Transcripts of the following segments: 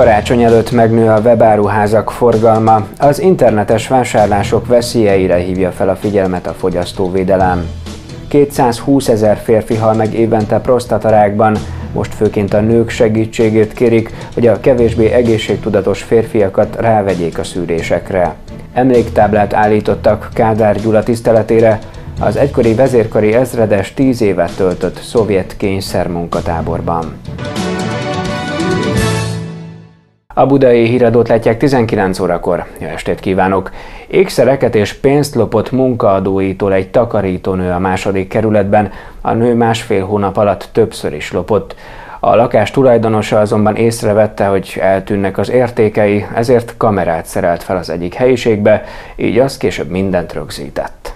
Karácsony előtt megnő a webáruházak forgalma, az internetes vásárlások veszélyeire hívja fel a figyelmet a fogyasztóvédelem. 220 000 férfi hal meg évente prostatarákban, most főként a nők segítségét kérik, hogy a kevésbé egészségtudatos férfiakat rávegyék a szűrésekre. Emléktáblát állítottak Kádár Gyula tiszteletére, az egykori vezérkari ezredes 10 évet töltött szovjet kényszermunkatáborban. A budai híradót látják 19 órakor. Jó estét kívánok! Ékszereket és pénzt lopott munkaadóitól egy takarítónő a második kerületben, a nő másfél hónap alatt többször is lopott. A lakás tulajdonosa azonban észrevette, hogy eltűnnek az értékei, ezért kamerát szerelt fel az egyik helyiségbe, így az később mindent rögzített.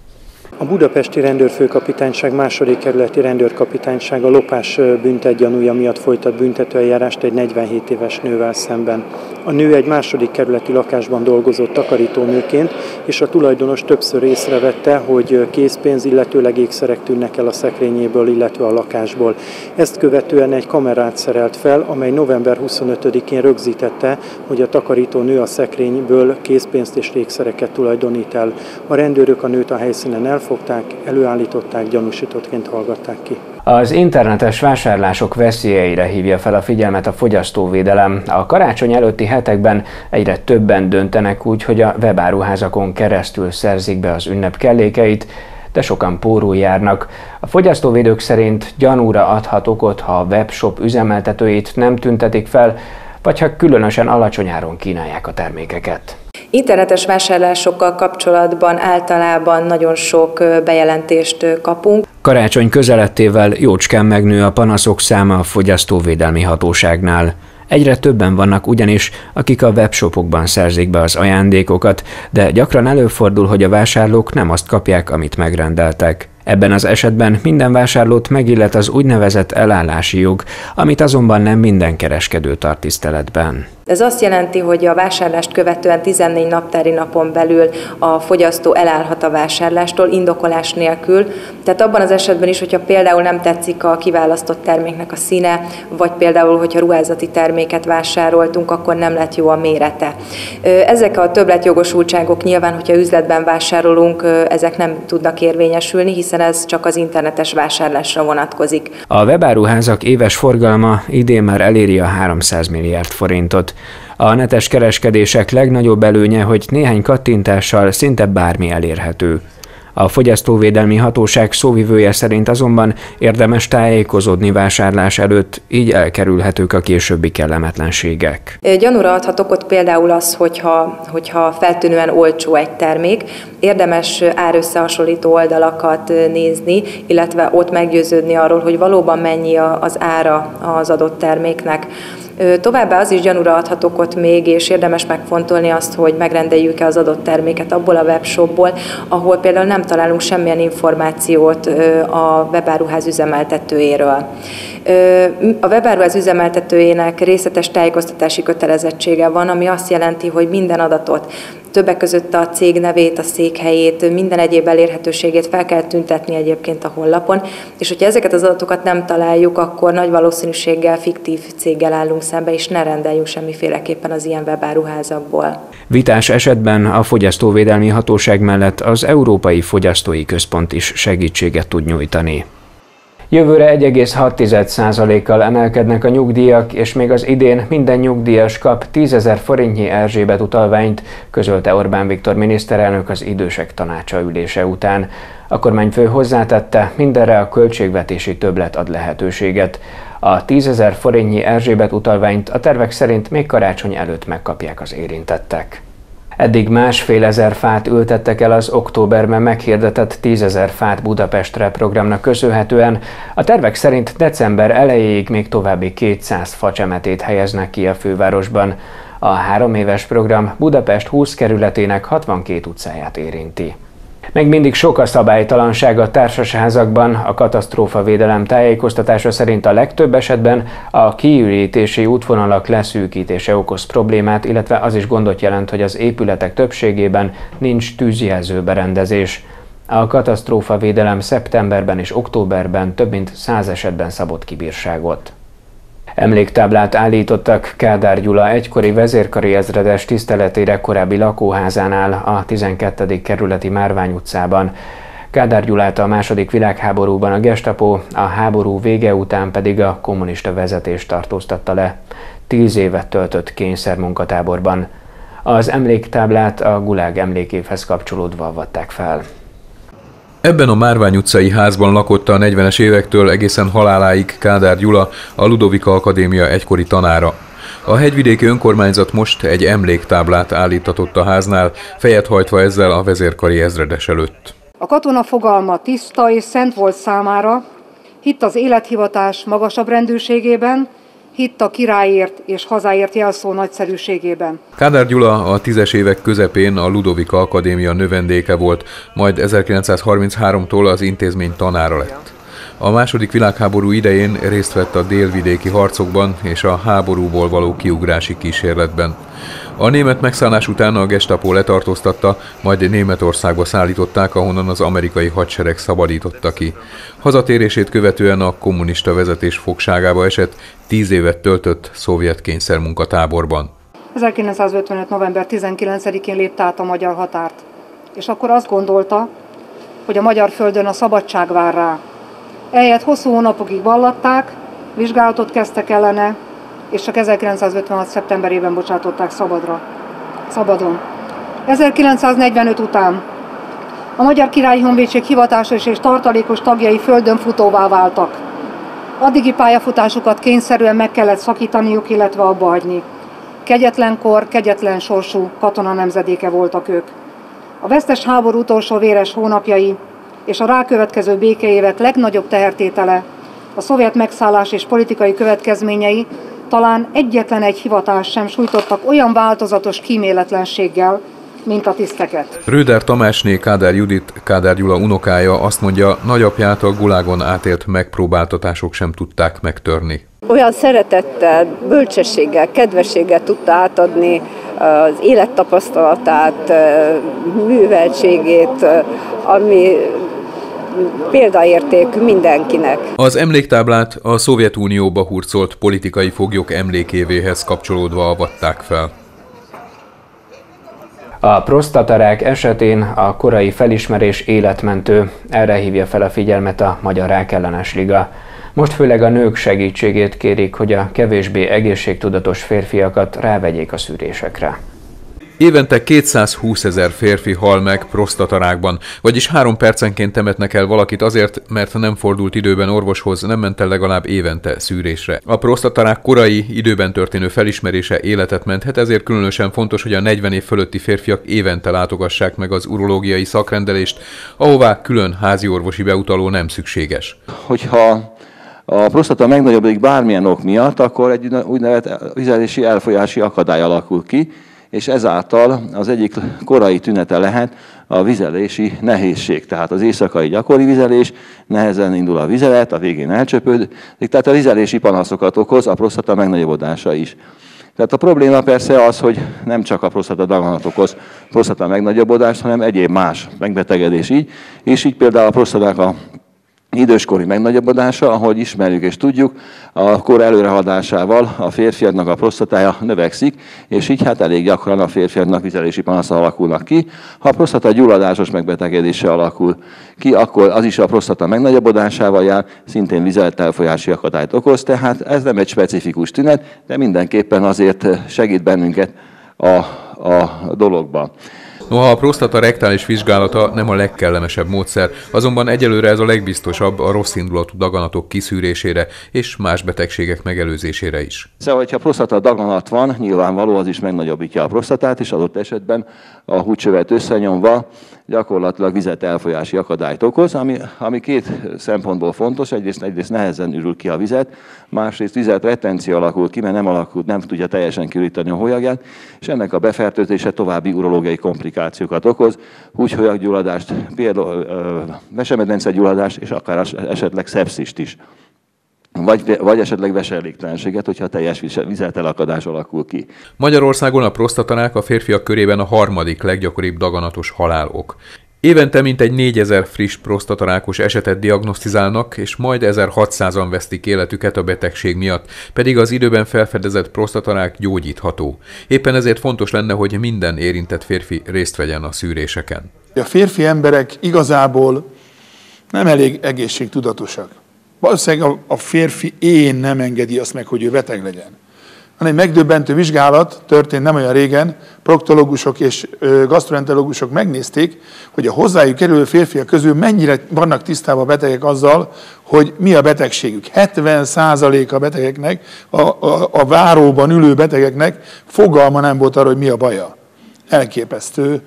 A budapesti rendőrfőkapitányság második kerületi rendőrkapitányság a lopás büntetgyanúja miatt folytat büntetőeljárást egy 47 éves nővel szemben. A nő egy második kerületi lakásban dolgozott takarítónőként, és a tulajdonos többször észrevette, hogy készpénz, illetőleg ékszerek tűnnek el a szekrényéből, illetve a lakásból. Ezt követően egy kamerát szerelt fel, amely november 25-én rögzítette, hogy a takarítónő a szekrényből készpénzt és ékszereket tulajdonít el. A rendőrök a nőt a helyszínen elfogták, előállították, gyanúsítottként hallgatták ki. Az internetes vásárlások veszélyeire hívja fel a figyelmet a fogyasztóvédelem. A karácsony előtti hetekben egyre többen döntenek úgy, hogy a webáruházakon keresztül szerzik be az ünnep kellékeit, de sokan pórul járnak. A fogyasztóvédők szerint gyanúra adhat okot, ha a webshop üzemeltetőit nem tüntetik fel, vagy ha különösen alacsony áron kínálják a termékeket. Internetes vásárlásokkal kapcsolatban általában nagyon sok bejelentést kapunk. Karácsony közelettével jócskán megnő a panaszok száma a fogyasztóvédelmi hatóságnál. Egyre többen vannak ugyanis, akik a webshopokban szerzik be az ajándékokat, de gyakran előfordul, hogy a vásárlók nem azt kapják, amit megrendeltek. Ebben az esetben minden vásárlót megillet az úgynevezett elállási jog, amit azonban nem minden kereskedő tart tiszteletben. Ez azt jelenti, hogy a vásárlást követően 14 naptári napon belül a fogyasztó elállhat a vásárlástól indokolás nélkül. Tehát abban az esetben is, hogyha például nem tetszik a kiválasztott terméknek a színe, vagy például, hogyha ruházati terméket vásároltunk, akkor nem lett jó a mérete. Ezek a többletjogosultságok nyilván, hogyha üzletben vásárolunk, ezek nem tudnak érvényesülni, hiszen ez csak az internetes vásárlásra vonatkozik. A webáruházak éves forgalma idén már eléri a 300 milliárd forintot. A netes kereskedések legnagyobb előnye, hogy néhány kattintással szinte bármi elérhető. A fogyasztóvédelmi hatóság szóvivője szerint azonban érdemes tájékozódni vásárlás előtt, így elkerülhetők a későbbi kellemetlenségek. Gyanúra adhat okot például az, hogyha feltűnően olcsó egy termék, érdemes árösszehasonlító oldalakat nézni, illetve ott meggyőződni arról, hogy valóban mennyi az ára az adott terméknek. Továbbá az is gyanúra adhat okot még, és érdemes megfontolni azt, hogy megrendeljük-e az adott terméket abból a webshopból, ahol például nem találunk semmilyen információt a webáruház üzemeltetőjéről. A webáruház üzemeltetőjének részletes tájékoztatási kötelezettsége van, ami azt jelenti, hogy minden adatot, többek között a cég nevét, a székhelyét, minden egyéb elérhetőségét fel kell tüntetni egyébként a honlapon, és hogyha ezeket az adatokat nem találjuk, akkor nagy valószínűséggel fiktív céggel állunk szembe, és ne rendeljünk semmiféleképpen az ilyen webáruházakból. Vitás esetben a Fogyasztóvédelmi Hatóság mellett az Európai Fogyasztói Központ is segítséget tud nyújtani. Jövőre 1,6%-kal emelkednek a nyugdíjak, és még az idén minden nyugdíjas kap 10 000 forintnyi Erzsébet utalványt, közölte Orbán Viktor miniszterelnök az idősek tanácsa ülése után. A kormányfő hozzátette, mindenre a költségvetési többlet ad lehetőséget. A 10 000 forintnyi Erzsébet utalványt a tervek szerint még karácsony előtt megkapják az érintettek. Eddig 1,5 fát ültettek el az októberben meghirdetett 10 000 fát Budapestre programnak köszönhetően. A tervek szerint december elejéig még további 200 facsemetét helyeznek ki a fővárosban. A 3 éves program Budapest 20 kerületének 62 utcáját érinti. Még mindig sok a szabálytalanság a társasházakban, a katasztrófavédelem tájékoztatása szerint a legtöbb esetben a kiürítési útvonalak leszűkítése okoz problémát, illetve az is gondot jelent, hogy az épületek többségében nincs tűzjelző berendezés. A katasztrófavédelem szeptemberben és októberben több mint 100 esetben szabott ki bírságot. Emléktáblát állítottak Kádár Gyula egykori vezérkari ezredes tiszteletére korábbi lakóházánál a 12. kerületi Márvány utcában. Kádár Gyulát a II. Világháborúban a Gestapo, a háború vége után pedig a kommunista vezetés tartóztatta le. 10 évet töltött kényszermunkatáborban. Az emléktáblát a Gulág emlékévhez kapcsolódva avatták fel. Ebben a Márvány utcai házban lakott a 40-es évektől egészen haláláig Kádár Gyula, a Ludovika Akadémia egykori tanára. A hegyvidéki önkormányzat most egy emléktáblát állítatott a háznál, fejet hajtva ezzel a vezérkari ezredes előtt. A katona fogalma tiszta és szent volt számára, hitt az élethivatás magasabb rendűségében, hitt a királyért és hazáért jelszó nagyszerűségében. Kádár Gyula a 10-es évek közepén a Ludovika Akadémia növendéke volt, majd 1933-tól az intézmény tanára lett. A II. Világháború idején részt vett a délvidéki harcokban és a háborúból való kiugrási kísérletben. A német megszállás után a Gestapo letartóztatta, majd Németországba szállították, ahonnan az amerikai hadsereg szabadította ki. Hazatérését követően a kommunista vezetés fogságába esett, 10 évet töltött szovjet kényszermunkatáborban. 1955. november 19-én lépte át a magyar határt, és akkor azt gondolta, hogy a magyar földön a szabadság vár rá. Ehelyett hosszú hónapokig vallatták, vizsgálatot kezdtek ellene, és csak 1956. szeptemberében bocsátották szabadon. 1945 után a Magyar Királyi Honvédség hivatásos és tartalékos tagjai földön futóvá váltak. Addigi pályafutásukat kényszerűen meg kellett szakítaniuk, illetve abba hagyni. Kegyetlen kor, kegyetlen sorsú katona nemzedéke voltak ők. A vesztes háború utolsó véres hónapjai és a rákövetkező békeévek legnagyobb tehertétele, a szovjet megszállás és politikai következményei talán egyetlen egy hivatást sem sújtottak olyan változatos kíméletlenséggel, mint a tiszteket. Röder Tamásné Kádár Judit, Kádár Gyula unokája azt mondja, nagyapját a Gulágon átélt megpróbáltatások sem tudták megtörni. Olyan szeretettel, bölcsességgel, kedvességgel tudta átadni az élettapasztalatát, műveltségét, ami példaértékű mindenkinek. Az emléktáblát a Szovjetunióba hurcolt politikai foglyok emlékévéhez kapcsolódva avatták fel. A prosztatarák esetén a korai felismerés életmentő, erre hívja fel a figyelmet a Magyar Rákellenes Liga. Most főleg a nők segítségét kérik, hogy a kevésbé egészségtudatos férfiakat rávegyék a szűrésekre. Évente 220 000 férfi hal meg prosztatarákban, vagyis 3 percenként temetnek el valakit azért, mert nem fordult időben orvoshoz, nem ment el legalább évente szűrésre. A prosztatarák korai, időben történő felismerése életet menthet, ezért különösen fontos, hogy a 40 év fölötti férfiak évente látogassák meg az urológiai szakrendelést, ahová külön házi orvosi beutaló nem szükséges. Hogyha a prosztata megnagyobbodik bármilyen ok miatt, akkor egy úgynevezett vizelési elfolyási akadály alakul ki, és ezáltal az egyik korai tünete lehet a vizelési nehézség. Tehát az éjszakai gyakori vizelés, nehezen indul a vizelet, a végén elcsöpődik, tehát a vizelési panaszokat okoz, a prosztata megnagyobbodása is. Tehát a probléma persze az, hogy nem csak a prosztata daganat okoz prosztata megnagyobbodást, hanem egyéb más megbetegedés így, és így például a prosztaták a időskori megnagyobbodása, ahogy ismerjük és tudjuk, a kor előrehaladásával a férfiaknak a prosztatája növekszik, és így hát elég gyakran a férfiaknak vizelési panasza alakulnak ki. Ha a prosztata gyulladásos megbetegedése alakul ki, akkor az is a prosztata megnagyobbodásával jár, szintén vizelettelfolyási akadályt okoz, tehát ez nem egy specifikus tünet, de mindenképpen azért segít bennünket a dologban. Noha a prosztata rektális vizsgálata nem a legkellemesebb módszer, azonban egyelőre ez a legbiztosabb a rosszindulatú daganatok kiszűrésére és más betegségek megelőzésére is. Szóval, hogyha prosztata daganat van, nyilvánvaló az is megnagyobbítja a prosztatát, és adott esetben a húdcsövet összenyomva gyakorlatilag vizetelfolyási akadályt okoz, ami két szempontból fontos. Egyrészt nehezen ürül ki a vizet, másrészt vizetretenció alakul ki, mert nem tudja teljesen kiüríteni a hólyagját, és ennek a befertőzése további urológiai komplikációkat okoz, húgyholyaggyulladást, például vesemedence-gyulladást, és akár esetleg szepszist is. Vagy esetleg veselégtelenséget, hogyha teljes vizeltelakadás alakul ki. Magyarországon a prosztatarák a férfiak körében a 3. leggyakoribb daganatos halálok. Évente mintegy 4000 friss prostatarákos esetet diagnosztizálnak, és majd 1600-an vesztik életüket a betegség miatt, pedig az időben felfedezett prostatarák gyógyítható. Éppen ezért fontos lenne, hogy minden érintett férfi részt vegyen a szűréseken. A férfi emberek igazából nem elég egészségtudatosak. Valószínűleg a férfi én nem engedi azt meg, hogy ő beteg legyen. Van egy megdöbbentő vizsgálat, történt nem olyan régen, proktológusok és gasztroenterológusok megnézték, hogy a hozzájuk kerülő férfiak közül mennyire vannak tisztában a betegek azzal, hogy mi a betegségük. 70% a betegeknek, a váróban ülő betegeknek fogalma nem volt arra, hogy mi a baja. Elképesztő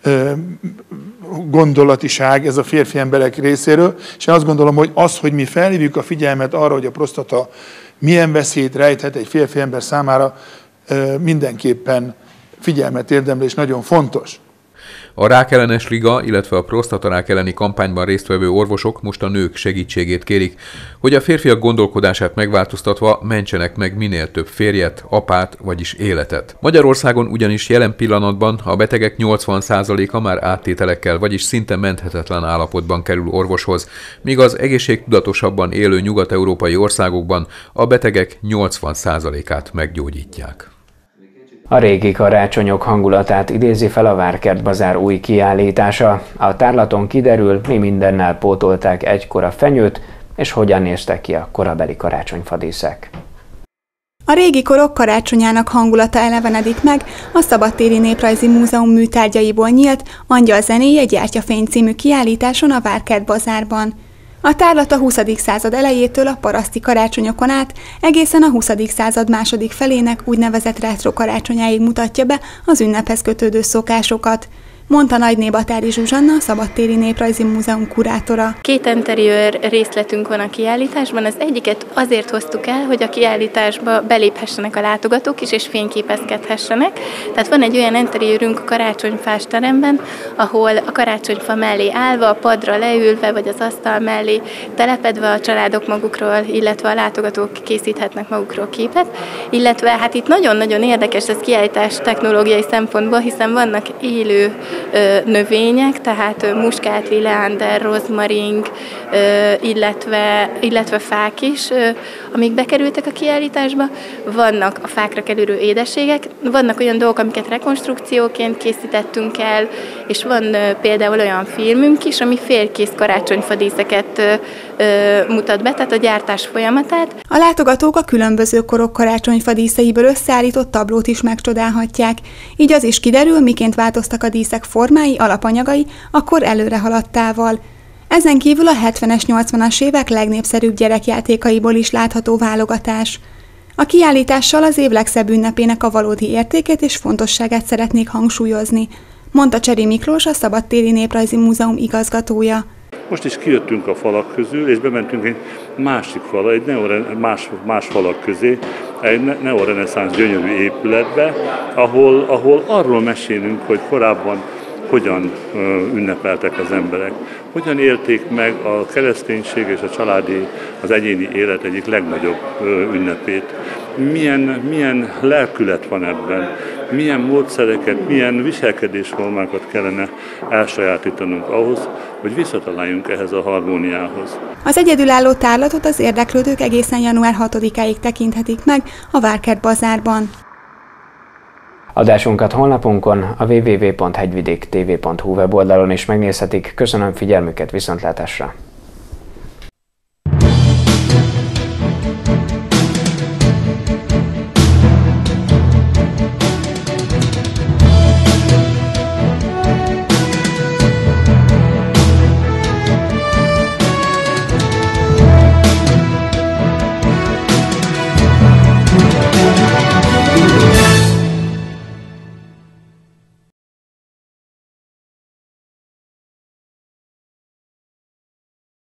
gondolatiság ez a férfi emberek részéről, és én azt gondolom, hogy az, hogy mi felhívjuk a figyelmet arra, hogy a prostata milyen veszélyt rejthet egy férfi ember számára, mindenképpen figyelmet érdemel és nagyon fontos. A Rákellenes Liga, illetve a prostatarák elleni kampányban résztvevő orvosok most a nők segítségét kérik, hogy a férfiak gondolkodását megváltoztatva mentsenek meg minél több férjet, apát, vagyis életet. Magyarországon ugyanis jelen pillanatban a betegek 80%-a már áttételekkel, vagyis szinte menthetetlen állapotban kerül orvoshoz, míg az egészségtudatosabban élő nyugat-európai országokban a betegek 80%-át meggyógyítják. A régi karácsonyok hangulatát idézi fel a Várkert Bazár új kiállítása. A tárlaton kiderül, mi mindennel pótolták egykor a fenyőt, és hogyan néztek ki a korabeli karácsonyfadíszek. A régi korok karácsonyának hangulata elevenedik meg a Szabadtéri Néprajzi Múzeum műtárgyaiból nyílt Angyal zenéje Gyertyafény című kiállításon a Várkert Bazárban. A tárlat a 20. század elejétől a paraszti karácsonyokon át egészen a 20. század második felének úgynevezett retro karácsonyáig mutatja be az ünnephez kötődő szokásokat, mondta Nagyné Batári Zsuzsanna, a Szabadtéri Néprajzi Múzeum kurátora. 2 interiőr részletünk van a kiállításban, az egyiket azért hoztuk el, hogy a kiállításba beléphessenek a látogatók is, és fényképezkedhessenek. Tehát van egy olyan interiőrünk a karácsonyfás teremben, ahol a karácsonyfa mellé állva, a padra leülve, vagy az asztal mellé telepedve a családok magukról, illetve a látogatók készíthetnek magukról képet. Illetve hát itt nagyon-nagyon érdekes ez kiállítás technológiai szempontból, hiszen vannak élő növények, tehát muskátli, leander, rozmaring, illetve fák is, amik bekerültek a kiállításba. Vannak a fákra kerülő édességek, vannak olyan dolgok, amiket rekonstrukcióként készítettünk el, és van például olyan filmünk is, ami félkész karácsonyfadíszeket mutat be, tehát a gyártás folyamatát. A látogatók a különböző korok karácsonyfadíszeiből összeállított tablót is megcsodálhatják. Így az is kiderül, miként változtak a díszek formái, alapanyagai a kor előre haladtával. Ezen kívül a 70-es, 80-as évek legnépszerűbb gyerekjátékaiból is látható válogatás. A kiállítással az év legszebb ünnepének a valódi értékét és fontosságát szeretnék hangsúlyozni, mondta Cseri Miklós, a Szabadtéri Néprajzi Múzeum igazgatója. Most is kijöttünk a falak közül, és bementünk egy másik fala, egy más falak közé, egy neoreneszánsz gyönyörű épületbe, ahol arról mesélünk, hogy korábban hogyan ünnepeltek az emberek, hogyan élték meg a kereszténység és a családi, az egyéni élet egyik legnagyobb ünnepét. Milyen lelkület van ebben, milyen módszereket, milyen viselkedésformákat kellene elsajátítanunk ahhoz, hogy visszataláljunk ehhez a harmóniához. Az egyedülálló tárlatot az érdeklődők egészen január 6-áig tekinthetik meg a Várkert Bazárban. Adásunkat honlapunkon, a www.hegyvidéktv.hu weboldalon is megnézhetik. Köszönöm figyelmüket, viszontlátásra!